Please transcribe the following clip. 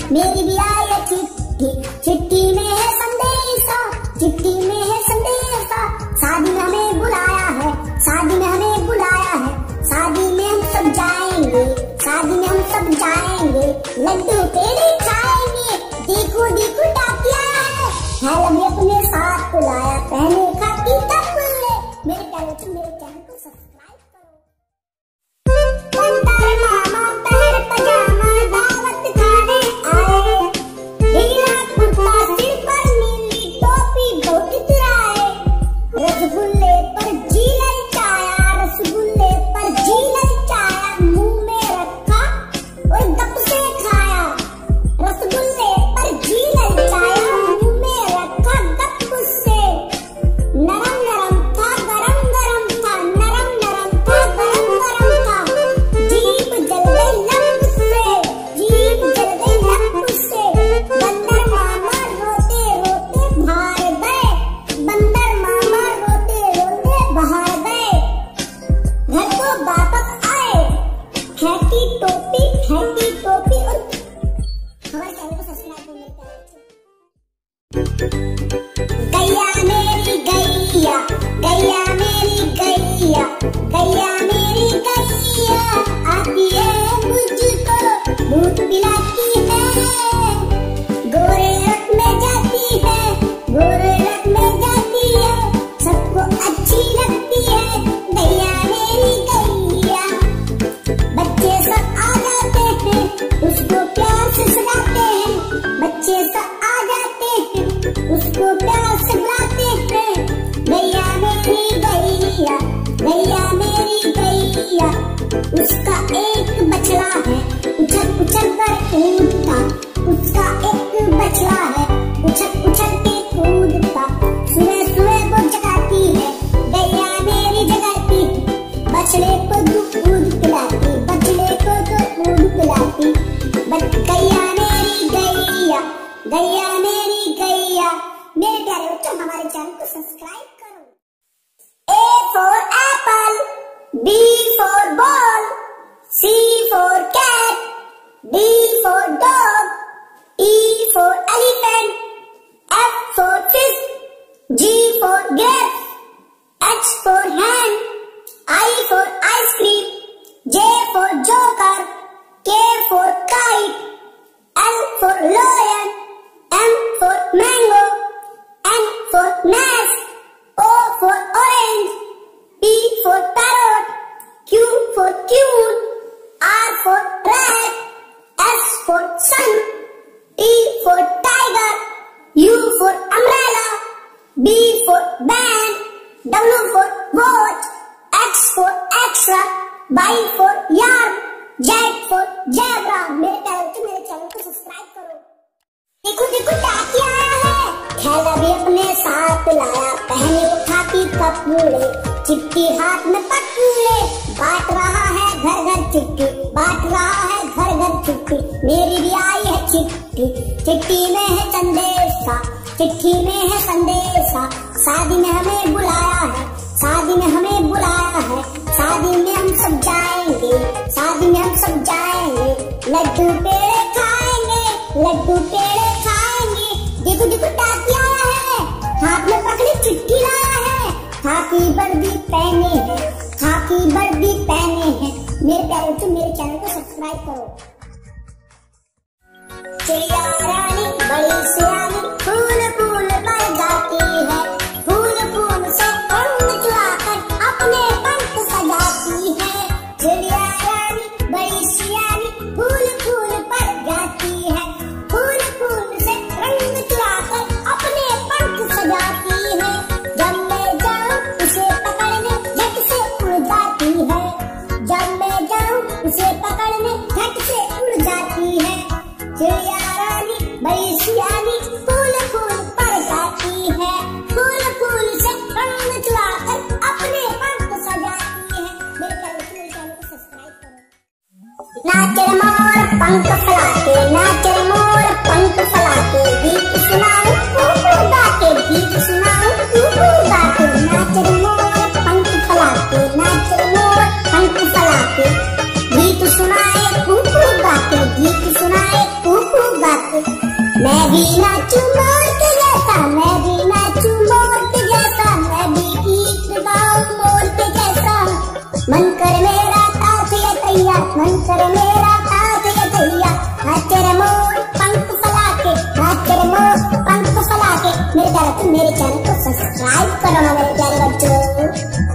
मेरी भी आई है चिट्ठी, चिट्ठी में है संदेशा, चिट्ठी में है संदेशा। शादी में हमें बुलाया है, शादी में हमें बुलाया है, शादी में हम सब जाएंगे, शादी में हम सब जाएंगे, लड्डू पेड़े खाएंगे। देखो देखो टाकिया है, भी अपने साथ बुलाया, पहने खाती कपड़े। मेरे चैनल को सब्सक्राइब करो। बंदर मामा पहन पजामा दावत खाने आए, नीला कुर्ता सिर पर नीली टोपी बहुत इतराए। रसगुल्ले पर जी ललचाया, रसगुल्ले पर जी ललचाया, मुंह में रखा और गप से खाया। रसगुल्ले पर जी ललचाया, मुंह में रखा गप से। नरम नरम था गरम गरम था, नरम नरम था गरम गरम था। जीभ जल गई लप से, जीभ जल गई लप से। बंदर मामा रोते रोते बाहर गए, बंदर मामा रोते रोते बाहर गए। घर को वापस आए, हैकी टोपी और हमारे चैनल को सब्सक्राइब करो। गैया मेरी गैया, गैया मेरी गैया, गैया मेरी गैया, आती है मुझको दूध पिलाती है। गोरे रथ में जाती है, गोरे रथ में जाती है, सबको अच्छी लगती है गैया मेरी गैया। बच्चे सब आ जाते हैं, उसको प्यार से सुलाते हैं, बच्चे सब आ जाते हैं, उसको प्यार से बुलाते हैं। गैया मेरी गैया, गैया मेरी गैया, उसका एक बछड़ा है उछल उछल कर कूदता, उसका एक बछड़ा है उछल उछल के कूदता। सुबह सुबह वो जगाती है, गैया मेरी जगाती, बछड़े को दूध पिलाती, बछड़े को दूध पिलाती। गैया मेरी गैया, गैया मेरी गैया। मेरे प्यारे बच्चों, हमारे चैनल को सब्सक्राइब करो। A for apple, B for ball, C for cat, D for dog, E for elephant, F for fish, G for grapes, H for hand, I for ice cream, J for joker, K for kite, L for lion, M for mango, N for nest, O for orange, P for parrot, Q for queen, R for rat, S for sun, T for tiger, U for umbrella, B for band, W for watch, X for extra, Y for yarn, Z for zebra। मेरे channel को subscribe करो। देखो देखो टाकिया आया है, थैला भी अपने साथ लाया, पहने उठाती कपड़े, चिट्ठी हाथ में पकड़े, बांट रहा है घर घर चिट्ठी, बांट रहा है घर घर चिट्ठी। मेरी भी आई है चिट्ठी, चिट्ठी में है संदेशा, चिट्ठी में है संदेशा। शादी में हमें बुलाया है, शादी में हमें बुलाया है, शादी में हम सब जाएंगे, शादी में हम सब जाएंगे, लड्डू पेड़े खाएंगे, लड्डू पेड़े खाएंगे। देखो देखो टाकिया आया है, हाथ में पकड़ी चिट्ठी लाया है, खाकी वर्दी पहने हैं, खाकी वर्दी पहने हैं। मेरे प्यारे बच्चों, मेरे चैनल को सब्सक्राइब करो। चिड़िया रानी बड़ी सियानी, फूल फूल पर जाती है, फूल फूल से पंख चुराकर अपने पंख सजाती है। चिड़िया रानी बड़ी सियानी, फूल फूल पर जाती है, फूल फूल से रंग चुराकर अपने पंख सजाती है। जब मैं जाऊं उसे पकड़ने झट से उड़ जाती है, जब मैं जाऊं उसे पकड़ने झट से उड़ जाती है। चिड़िया रानी बड़ी सियानी, फूल फूल पर जाती है, फूल फूल से रंग चुराकर अपने पंख सजाती है। मेरे चैनल को सब्सक्राइब करो। नाचे मोर पंख फैलाते, नाचे मोर पंख फैलाते, गीत सुनाऊं कूकू गाके, गीत सुनाऊं कूकू गाके। नाचे मोर पंख फैलाते, नाचे मोर पंख फैलाते, गीत सुनाए कूकू गाके, गीत सुनाए कूकू गाके। मैं भी नाचूं मोर के जैसा, मैं भी नाचूं मोर के जैसा, मैं भी गीत गाऊं मोर के जैसा। मन कर मेरा साथ ये दैया, मन कर मेरा साथ ये दैया। नाच रे मोर पंख फैला के, नाच रे मोर पंख फैला के। मेरे चैनल को सब्सक्राइब करो ना मेरे प्यारे बच्चों।